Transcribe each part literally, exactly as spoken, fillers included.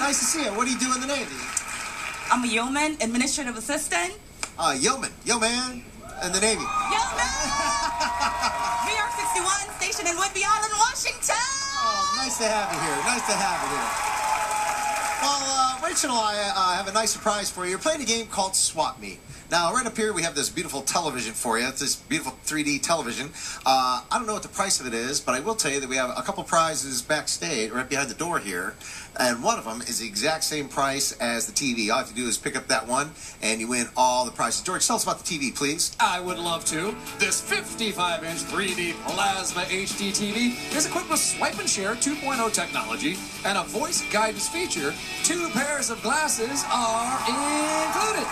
Nice to see you. What do you do in the Navy? I'm a yeoman, administrative assistant. Uh, yeoman. Yo, man. In the Navy. Yeoman! V R sixty-one, stationed in Whidbey Island, Washington! Oh, nice to have you here. Nice to have you here. Well, uh, Rachel and I uh, have a nice surprise for you. You're playing a game called Swap Me. Now, right up here, we have this beautiful television for you. It's this beautiful three D television. Uh, I don't know what the price of it is, but I will tell you that we have a couple prizes backstage, right behind the door here. And one of them is the exact same price as the T V. All you have to do is pick up that one, and you win all the prizes. George, tell us about the T V, please. I would love to. This fifty-five inch three D Plasma H D T V is equipped with Swipe and Share two point oh technology and a voice guidance feature. Two pairs of glasses are included.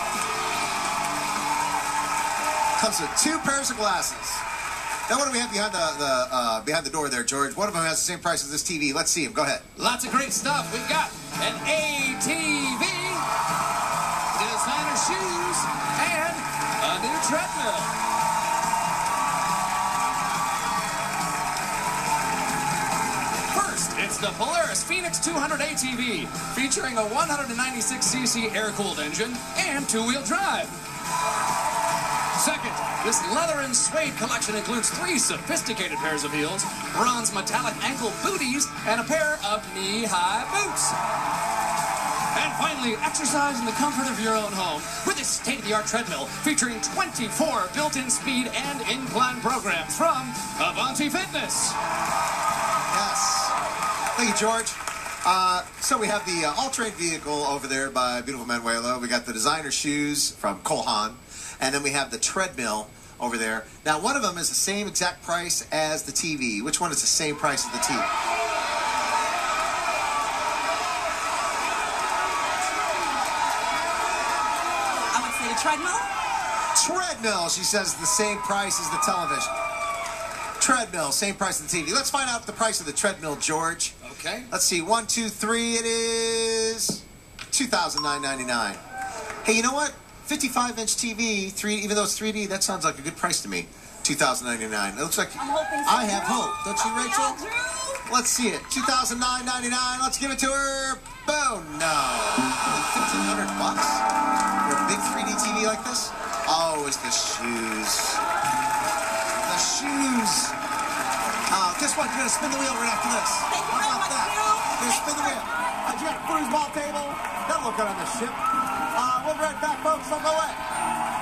Comes with two pairs of glasses. Now, what do we have behind the, the uh, behind the door there, George? One of them has the same price as this T V. Let's see them. Go ahead. Lots of great stuff. We've got an A T V, designer shoes, and a new treadmill. First, it's the Polaris Phoenix two hundred A T V, featuring a one hundred ninety-six c c air-cooled engine and two-wheel drive. Second, this leather and suede collection includes three sophisticated pairs of heels, bronze metallic ankle booties, and a pair of knee-high boots. And finally, exercise in the comfort of your own home with this state-of-the-art treadmill featuring twenty-four built-in speed and incline programs from Avanti Fitness. Yes. Thank you, George. Uh, so we have the uh, all-terrain vehicle over there by beautiful Manuela. We got the designer shoes from Kohan. And then we have the treadmill over there. Now, one of them is the same exact price as the T V. Which one is the same price as the T V? I would say the treadmill. Treadmill, she says, the same price as the television. Treadmill, same price as the T V. Let's find out the price of the treadmill, George. Okay. Let's see. One, two, three. It is two thousand nine hundred ninety-nine dollars. Hey, you know what? fifty-five inch T V, three, even though it's three D, that sounds like a good price to me. two thousand ninety-nine dollars. It looks like I'm hoping so, I have Drew. hope. Don't you, Rachel? Yeah, Drew. Let's see it. two thousand nine hundred ninety-nine dollars. Let's give it to her. Boom. No. fifteen hundred bucks for a big three D T V like this? Oh, it's the shoes. The shoes. Uh, guess what? You're going to spin the wheel right after this. Thank you How very about much, that? Drew. You're going to spin the wheel. Uh, you got a foosball table? That'll look good on the ship. Uh, we'll be right back, folks. Don't go away.